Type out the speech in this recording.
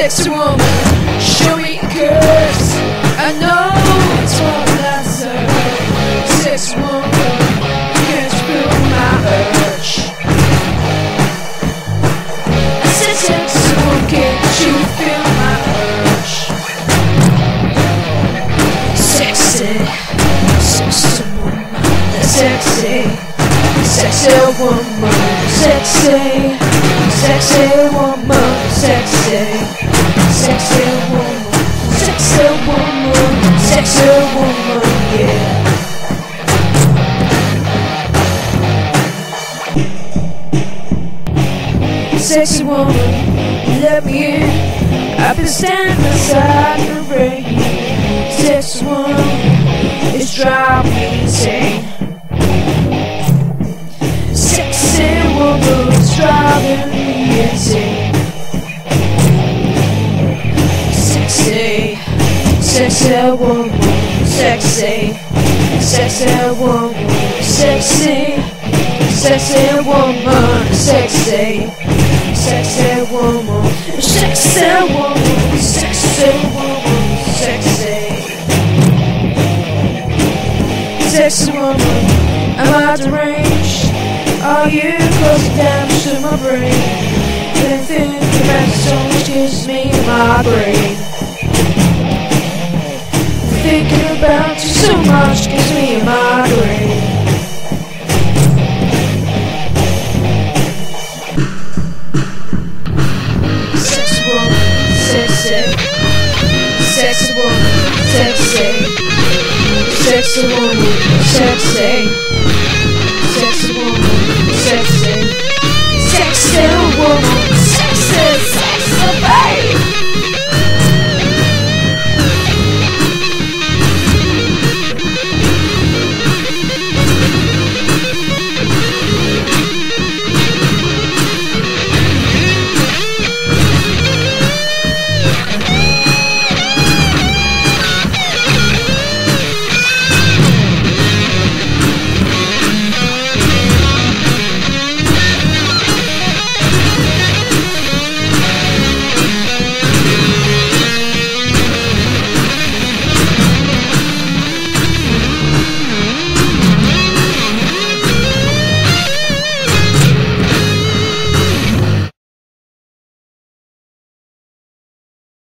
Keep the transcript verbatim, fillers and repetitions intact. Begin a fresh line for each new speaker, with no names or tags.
sexy woman, show me a curse. I know it's what I deserve. Sexy woman, can't you feel my urge? I said sexy woman, can't you feel my urge? Sexy, sexy woman, sexy, sexy woman, sexy, sexy woman, sexy, sexy woman, sexy woman, sexy woman, yeah. Sexy woman, let me in. I've been standing outside the rain. Sexy woman, it's driving me insane. Sexy woman, it's driving me insane. Sexy, sexy woman, sexy, sexy woman, sexy, sexy woman, sexy, sexy woman, sexy woman, sexy woman, sexy, sexy woman. I'm out of range. Are you causing damage to my brain? Been thinking about you so much, gives me my brain. Thinking about you so much, gives me my brain. Sexy woman, sexy, sexy woman, sexy, sexy woman, sexy.